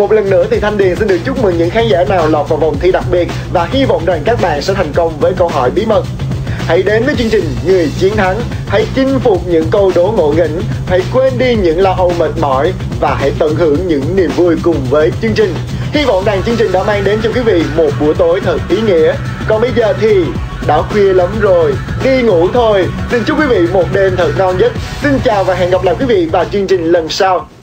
Một lần nữa thì Thanh Điền xin được chúc mừng những khán giả nào lọt vào vòng thi đặc biệt và hy vọng rằng các bạn sẽ thành công với câu hỏi bí mật. Hãy đến với chương trình Người Chiến Thắng, hãy chinh phục những câu đố ngộ nghĩnh, hãy quên đi những lo âu mệt mỏi và hãy tận hưởng những niềm vui cùng với chương trình. Hy vọng rằng chương trình đã mang đến cho quý vị một buổi tối thật ý nghĩa. Còn bây giờ thì đã khuya lắm rồi, đi ngủ thôi. Xin chúc quý vị một đêm thật ngon giấc. Xin chào và hẹn gặp lại quý vị vào chương trình lần sau.